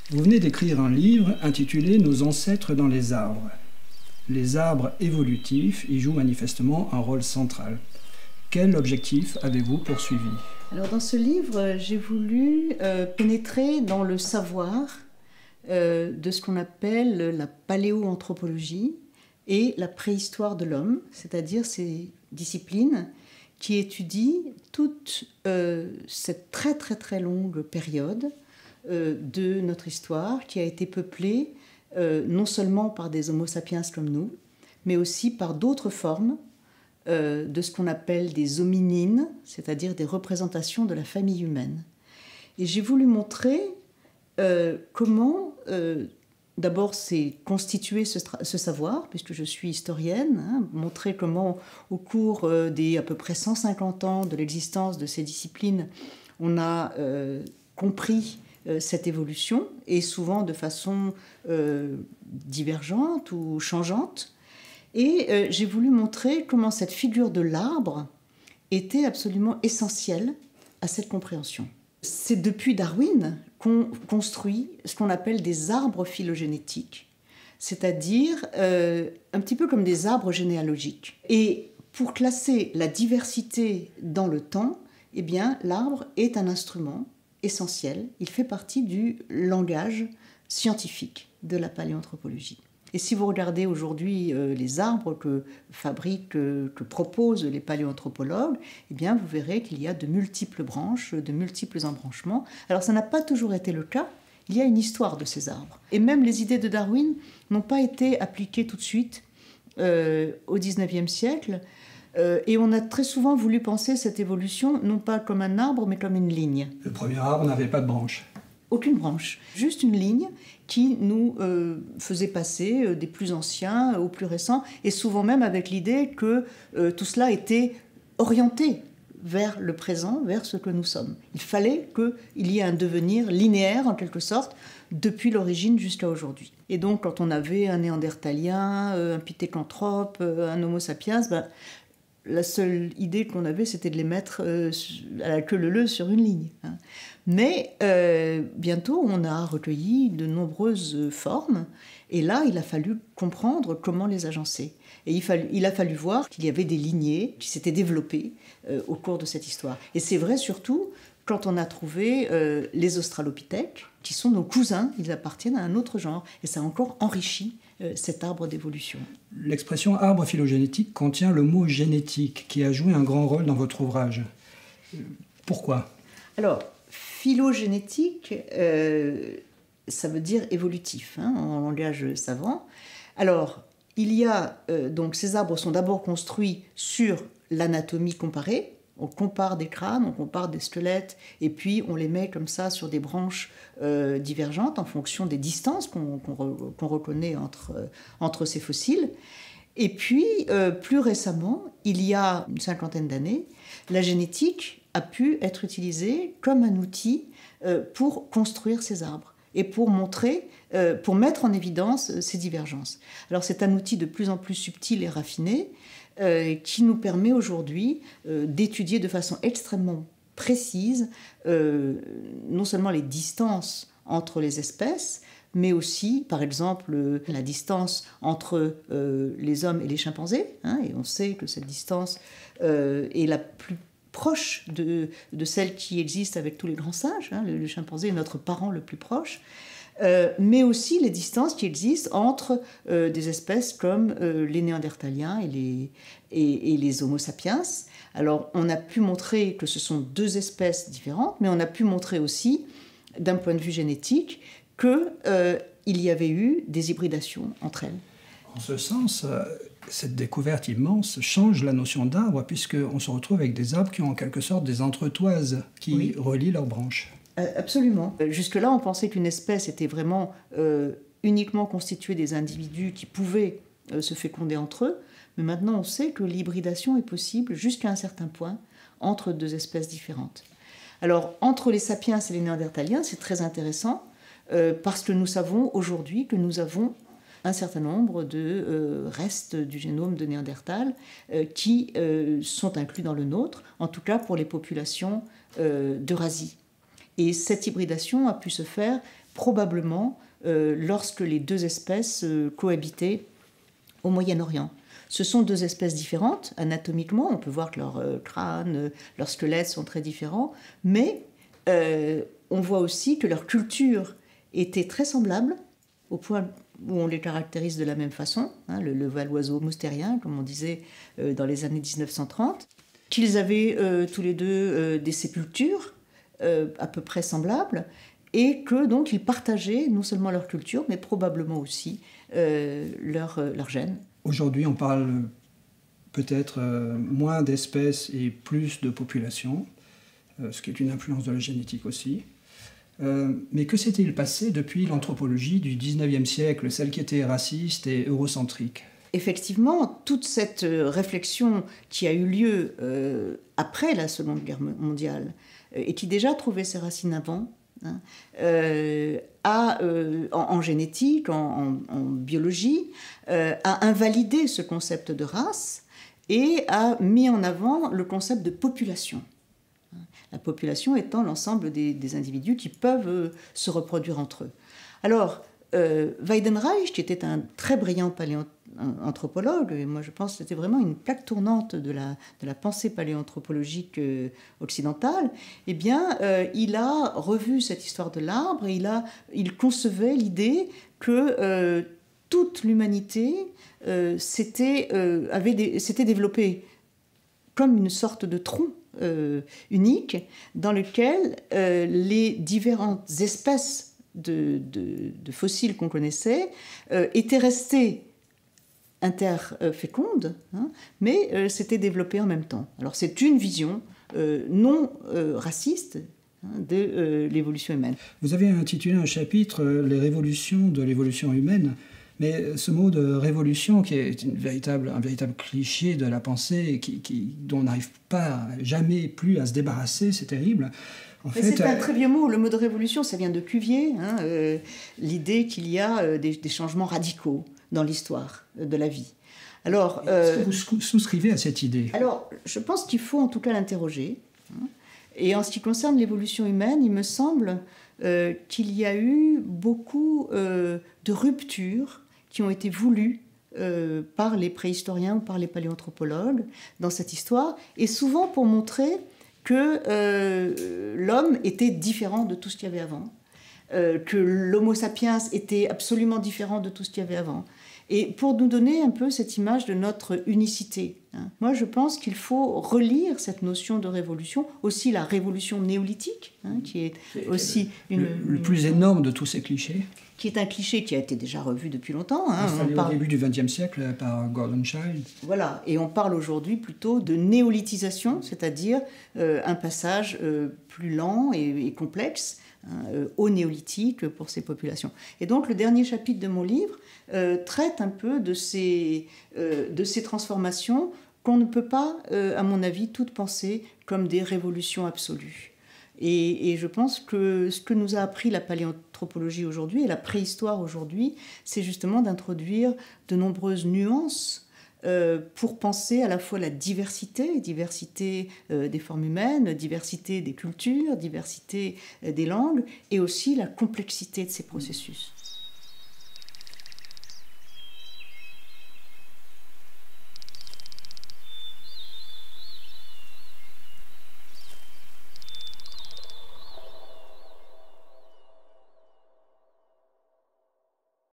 Vous venez d'écrire un livre intitulé « Nos ancêtres dans les arbres ». Les arbres évolutifs y jouent manifestement un rôle central. Quel objectif avez-vous poursuivi? Alors dans ce livre, j'ai voulu pénétrer dans le savoir de ce qu'on appelle la paléoanthropologie et la préhistoire de l'homme, c'est-à-dire ces disciplines qui étudient toute cette très longue période de notre histoire qui a été peuplée non seulement par des Homo sapiens comme nous, mais aussi par d'autres formes de ce qu'on appelle des hominines, c'est-à-dire des représentations de la famille humaine. Et j'ai voulu montrer comment, d'abord, c'est constituer ce savoir, puisque je suis historienne, montrer comment, au cours des à peu près 150 ans de l'existence de ces disciplines, on a compris cette évolution, et souvent de façon divergente ou changeante. Et j'ai voulu montrer comment cette figure de l'arbre était absolument essentielle à cette compréhension. C'est depuis Darwin qu'on construit ce qu'on appelle des arbres phylogénétiques, c'est-à-dire un petit peu comme des arbres généalogiques. Et pour classer la diversité dans le temps, eh bien, l'arbre est un instrument essentiel. Il fait partie du langage scientifique de la paléanthropologie. Et si vous regardez aujourd'hui les arbres que proposent les paléoanthropologues, eh bien vous verrez qu'il y a de multiples branches, de multiples embranchements. Alors ça n'a pas toujours été le cas. Il y a une histoire de ces arbres. Et même les idées de Darwin n'ont pas été appliquées tout de suite au XIXe siècle. Et on a très souvent voulu penser cette évolution non pas comme un arbre, mais comme une ligne. Le premier arbre n'avait pas de branche. Aucune branche, juste une ligne qui nous faisait passer des plus anciens aux plus récents, et souvent même avec l'idée que tout cela était orienté vers le présent, vers ce que nous sommes. Il fallait qu'il y ait un devenir linéaire, en quelque sorte, depuis l'origine jusqu'à aujourd'hui. Et donc, quand on avait un néandertalien, un pithécanthrope, un homo sapiens, la seule idée qu'on avait, c'était de les mettre à la queue leu-leu sur une ligne. Mais bientôt, on a recueilli de nombreuses formes, et là, il a fallu comprendre comment les agencer. Et il a fallu voir qu'il y avait des lignées qui s'étaient développées au cours de cette histoire. Et c'est vrai surtout quand on a trouvé les australopithèques, qui sont nos cousins, ils appartiennent à un autre genre, et ça a encore enrichi cet arbre d'évolution. L'expression arbre phylogénétique contient le mot génétique, qui a joué un grand rôle dans votre ouvrage. Pourquoi? Alors, phylogénétique, ça veut dire évolutif, en langage savant. Alors, il y a, donc ces arbres sont d'abord construits sur l'anatomie comparée. On compare des crânes, on compare des squelettes, et puis on les met comme ça sur des branches divergentes en fonction des distances qu'on reconnaît entre ces fossiles. Et puis, plus récemment, il y a une cinquantaine d'années, la génétique a pu être utilisée comme un outil pour construire ces arbres et pour mettre en évidence ces divergences. Alors c'est un outil de plus en plus subtil et raffiné qui nous permet aujourd'hui d'étudier de façon extrêmement précise non seulement les distances entre les espèces, mais aussi, par exemple, la distance entre les hommes et les chimpanzés. Et on sait que cette distance est la plus proche de celle qui existe avec tous les grands singes. Le chimpanzé est notre parent le plus proche. Mais aussi les distances qui existent entre des espèces comme les néandertaliens et les homo sapiens. Alors, on a pu montrer que ce sont deux espèces différentes, mais on a pu montrer aussi, d'un point de vue génétique, qu'il y avait eu des hybridations entre elles. En ce sens, cette découverte immense change la notion d'arbre, puisqu'on se retrouve avec des arbres qui ont en quelque sorte des entretoises qui relient leurs branches. Absolument. Jusque-là, on pensait qu'une espèce était vraiment uniquement constituée des individus qui pouvaient se féconder entre eux, mais maintenant on sait que l'hybridation est possible jusqu'à un certain point entre deux espèces différentes. Alors, entre les sapiens et les néandertaliens, c'est très intéressant parce que nous savons aujourd'hui que nous avons un certain nombre de restes du génome de Néandertal qui sont inclus dans le nôtre, en tout cas pour les populations d'Eurasie. Et cette hybridation a pu se faire probablement lorsque les deux espèces cohabitaient au Moyen-Orient. Ce sont deux espèces différentes anatomiquement, on peut voir que leur crâne, leurs squelettes sont très différents, mais on voit aussi que leur culture était très semblable, au point où on les caractérise de la même façon, hein, le Valoiseau moustérien, comme on disait dans les années 1930, qu'ils avaient tous les deux des sépultures à peu près semblables, et que donc ils partageaient non seulement leur culture, mais probablement aussi leur gènes. Aujourd'hui, on parle peut-être moins d'espèces et plus de populations, ce qui est une influence de la génétique aussi. Mais que s'est-il passé depuis l'anthropologie du 19e siècle, celle qui était raciste et eurocentrique ? Effectivement, toute cette réflexion qui a eu lieu après la Seconde Guerre mondiale, et qui déjà trouvait ses racines avant, hein, en génétique, en biologie, a invalidé ce concept de race et a mis en avant le concept de population. La population étant l'ensemble des individus qui peuvent se reproduire entre eux. Alors, Weidenreich, qui était un très brillant paléanthropologue, et moi je pense que c'était vraiment une plaque tournante de la pensée paléanthropologique occidentale, eh bien, il a revu cette histoire de l'arbre et il concevait l'idée que toute l'humanité s'était développée comme une sorte de tronc unique dans lequel les différentes espèces de fossiles qu'on connaissait étaient restées interfécondes, hein, mais s'étaient développées en même temps. Alors c'est une vision non raciste de l'évolution humaine. Vous avez intitulé un chapitre « Les révolutions de l'évolution humaine ». Mais ce mot de révolution, qui est un véritable cliché de la pensée, dont on n'arrive pas jamais plus à se débarrasser, c'est terrible. C'est un très vieux mot. Le mot de révolution, ça vient de Cuvier, hein, l'idée qu'il y a des changements radicaux dans l'histoire de la vie. Alors, est-ce que vous souscrivez à cette idée ? Alors, je pense qu'il faut en tout cas l'interroger. Hein. Et en ce qui concerne l'évolution humaine, il me semble qu'il y a eu beaucoup de ruptures qui ont été voulues par les préhistoriens ou par les paléanthropologues dans cette histoire, et souvent pour montrer que l'homme était différent de tout ce qu'il y avait avant, que l'homo sapiens était absolument différent de tout ce qu'il y avait avant, et pour nous donner un peu cette image de notre unicité. Hein. Moi, je pense qu'il faut relire cette notion de révolution, aussi la révolution néolithique, hein, qui est aussi le plus énorme de tous ces clichés. Qui est un cliché qui a été déjà revu depuis longtemps. Hein. Installé au début du XXe siècle par Gordon Childe. Voilà, et on parle aujourd'hui plutôt de néolithisation, c'est-à-dire un passage plus lent et complexe, hein, au néolithique pour ces populations. Et donc le dernier chapitre de mon livre traite un peu de ces transformations qu'on ne peut pas, à mon avis, toutes penser comme des révolutions absolues. Et je pense que ce que nous a appris la paléanthropologie aujourd'hui et la préhistoire aujourd'hui, c'est justement d'introduire de nombreuses nuances pour penser à la fois la diversité des formes humaines, diversité des cultures, diversité des langues, et aussi la complexité de ces processus.